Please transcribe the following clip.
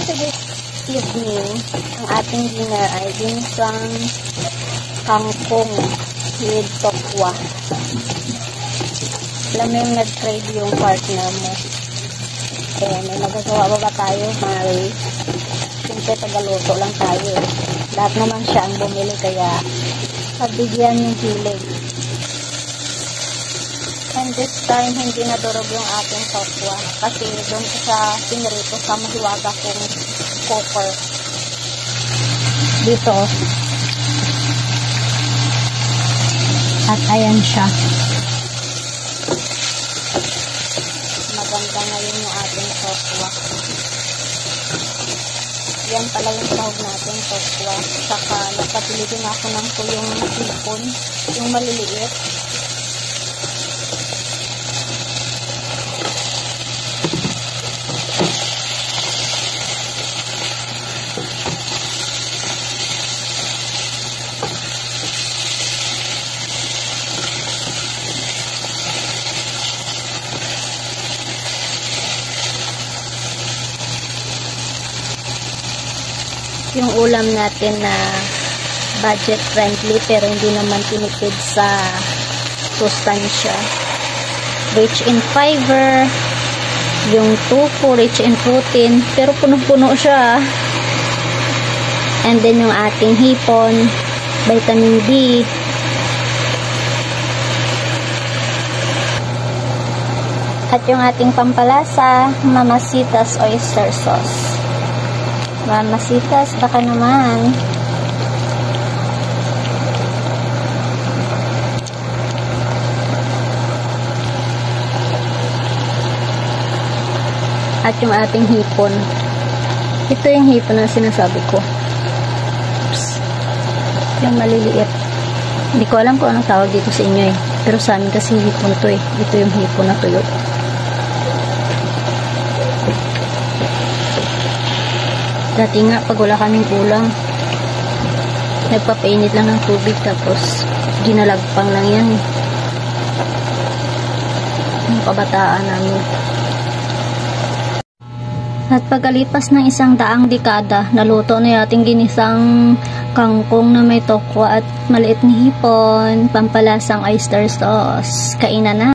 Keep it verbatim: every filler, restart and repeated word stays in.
this evening, ang ating dinner ay ginsang kangkong with tokwa. Alam mo yung nag-trade yung partner mo. Eh, may magagawa ba ba tayo? May simple tagaluto lang tayo. Lahat naman siya ang bumili, kaya pabigyan yung hilig. And this time, hindi nadurog yung ating tokwa. Kasi doon sa pinrito sa mahiwaga kong copper. Dito. At ayan siya. Maganda ngayon yung ating tokwa. Yan pala yung sahog natin, tokwa. Saka nagpapili din ako ng tuyong hipon. Yung maliliit. Yung ulam natin na budget friendly pero hindi naman tinipid sa sustansya. Rich in fiber, yung tofu rich in protein pero punong-puno siya. And then yung ating hipon, vitamin B. At yung ating pampalasa, Mamacita's oyster sauce. Mamacita's, baka naman. At yung ating hipon. Ito yung hipon na sinasabi ko. Oops. Yung maliliit. Hindi ko alam kung anong tawag dito sa inyo eh. Pero sa amin kasi hipon to eh. Ito yung hipon na tuyo. Dati nga, pag wala kaming ulam, nagpapainit lang ng tubig, tapos ginalagpang lang yan. Yung kabataan namin. At pagkalipas ng isang daang dekada, naluto na yating ginisang kangkong na may tokwa at maliit na hipon, pampalasang oyster sauce. Kainan na!